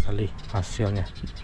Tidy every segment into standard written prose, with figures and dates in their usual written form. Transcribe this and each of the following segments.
sekali hasilnya.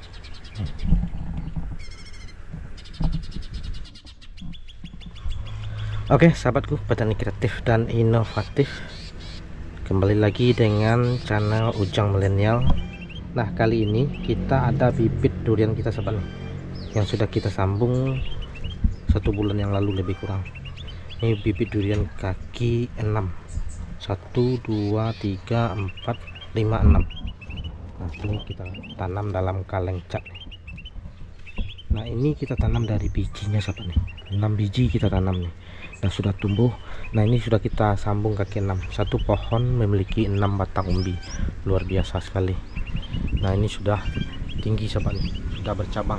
Oke, sahabatku petani kreatif dan inovatif, kembali lagi dengan channel Ujang Milenial. Nah, kali ini kita ada bibit durian kita sahabat, yang sudah kita sambung 1 bulan yang lalu lebih kurang. Ini bibit durian kaki 6, 1 2 3 4 5 6. Nah, ini kita tanam dalam kaleng cat. Nah, ini kita tanam dari bijinya sahabat nih, 6 biji kita tanam nih, dan sudah tumbuh. Nah, ini sudah kita sambung kaki 6. Satu pohon memiliki 6 batang umbi, luar biasa sekali. Nah, ini sudah tinggi sahabat nih, sudah bercabang.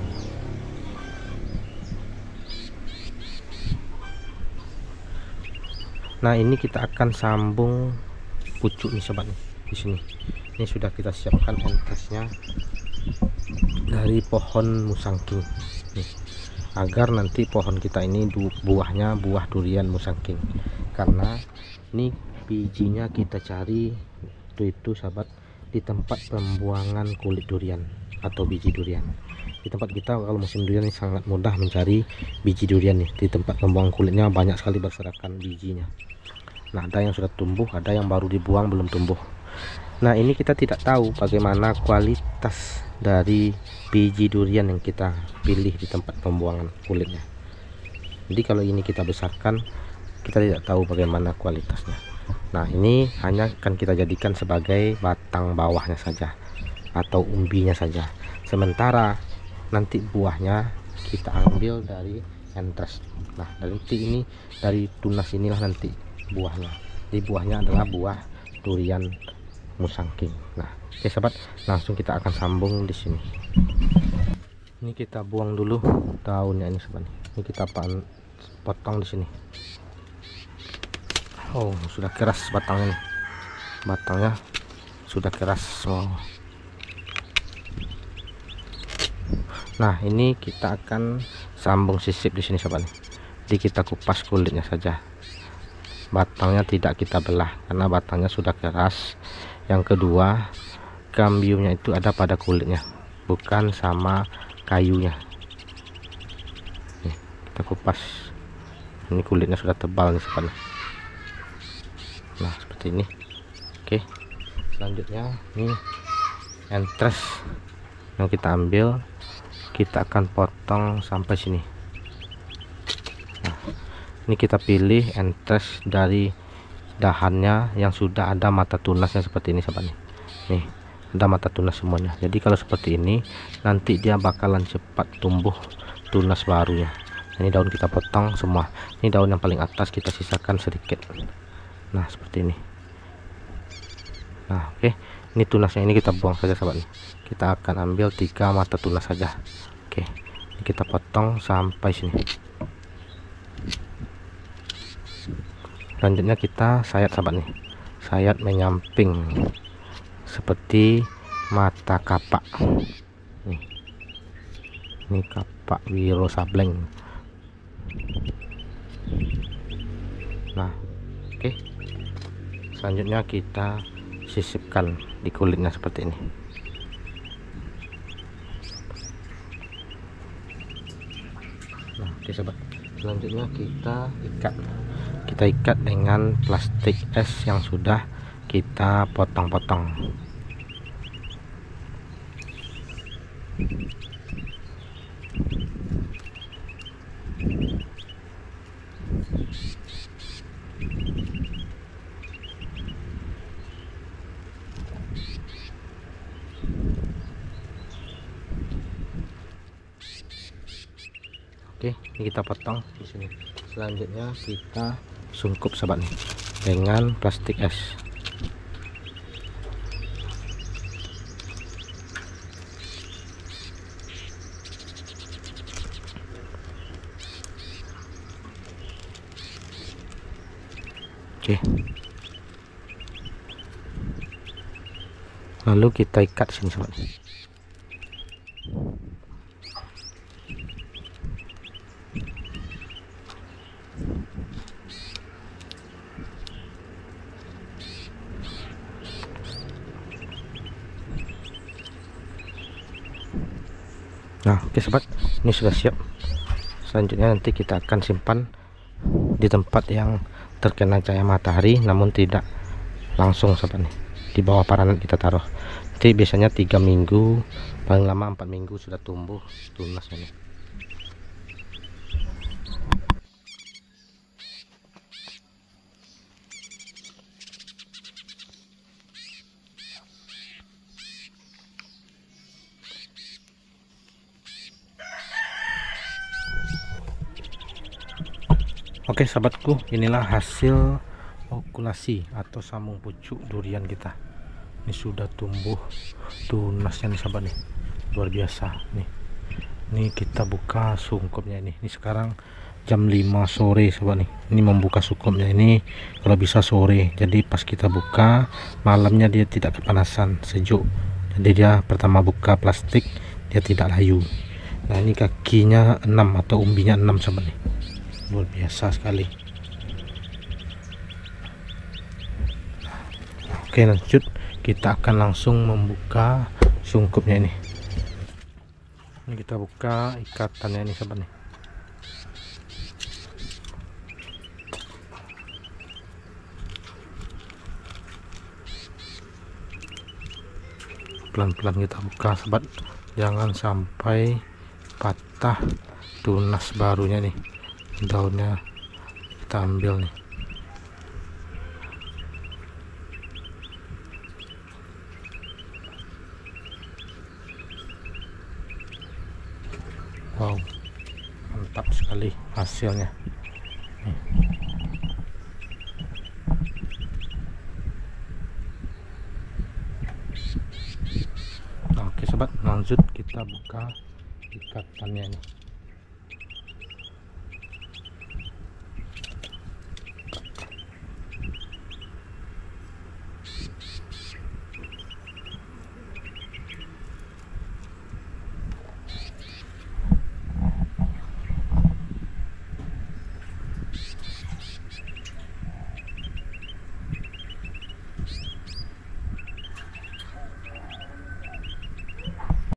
Nah, ini kita akan sambung pucuk nih sahabat nih, di sini. Ini sudah kita siapkan entasnya dari pohon musangking nih, agar nanti pohon kita ini buahnya buah durian musangking. Karena ini bijinya kita cari itu sahabat di tempat pembuangan kulit durian atau biji durian. Di tempat kita kalau musim durian ini sangat mudah mencari biji durian nih. Di tempat pembuangan kulitnya banyak sekali berserakan bijinya. Nah, ada yang sudah tumbuh, ada yang baru dibuang belum tumbuh. Nah, ini kita tidak tahu bagaimana kualitas dari biji durian yang kita pilih di tempat pembuangan kulitnya. Jadi kalau ini kita besarkan, kita tidak tahu bagaimana kualitasnya. Nah, ini hanya akan kita jadikan sebagai batang bawahnya saja atau umbinya saja. Sementara nanti buahnya kita ambil dari entres. Nah, nanti ini dari tunas inilah nanti buahnya. Jadi buahnya adalah buah durian musangking. Nah, oke sahabat, langsung kita akan sambung di sini. Ini kita buang dulu daunnya ini sahabat. Ini kita potong di sini. Oh, sudah keras batangnya nih. Batangnya sudah keras. Oh. Nah, ini kita akan sambung sisip di sini sahabat. Jadi kita kupas kulitnya saja. Batangnya tidak kita belah karena batangnya sudah keras. Yang kedua, kambiumnya itu ada pada kulitnya, bukan sama kayunya. Nih, kita kupas. Ini kulitnya sudah tebal nih sahabat. Nah, seperti ini. Oke, selanjutnya ini entres yang kita ambil, kita akan potong sampai sini. Nah, ini kita pilih entres dari dahannya yang sudah ada mata tunasnya seperti ini sahabat nih. Nih, ada mata tunas semuanya. Jadi kalau seperti ini nanti dia bakalan cepat tumbuh tunas barunya. Ini daun kita potong semua. Ini daun yang paling atas kita sisakan sedikit. Nah, seperti ini. Nah, oke. Ini tunasnya ini kita buang saja sahabat nih. Kita akan ambil 3 mata tunas saja. Oke. Ini kita potong sampai sini. Selanjutnya kita sayat sahabat nih, sayat menyamping seperti mata kapak nih. Ini kapak Wiro Sableng. Nah, oke. Selanjutnya kita sisipkan di kulitnya seperti ini. Nah, oke sahabat, selanjutnya kita ikat dengan plastik es yang sudah kita potong-potong. Oke, ini kita potong di sini. Selanjutnya kita sungkup sahabat nih dengan plastik es. Oke, lalu kita ikat sini sahabat. Oke sobat, ini sudah siap. Selanjutnya nanti kita akan simpan di tempat yang terkena cahaya matahari, namun tidak langsung sobat nih. Di bawah paranet kita taruh. Nanti biasanya 3 minggu, paling lama 4 minggu sudah tumbuh tunas ini. Oke sahabatku, inilah hasil okulasi atau sambung pucuk durian kita. Ini sudah tumbuh tunasnya nih sahabat nih, luar biasa nih. Ini kita buka sungkupnya ini sekarang jam 5 sore sahabat nih. Ini membuka sungkupnya ini kalau bisa sore, jadi pas kita buka malamnya dia tidak kepanasan, sejuk. Jadi dia pertama buka plastik dia tidak layu. Nah ini kakinya 6 atau umbinya 6 sahabat nih, luar biasa sekali. Oke lanjut, kita akan langsung membuka sungkupnya ini. Ini kita buka ikatannya ini sahabat nih. Pelan-pelan kita buka sahabat, jangan sampai patah tunas barunya nih. Daunnya kita ambil nih. Wow, mantap sekali hasilnya nih. Nah, oke sobat, lanjut kita buka ikatannya nih.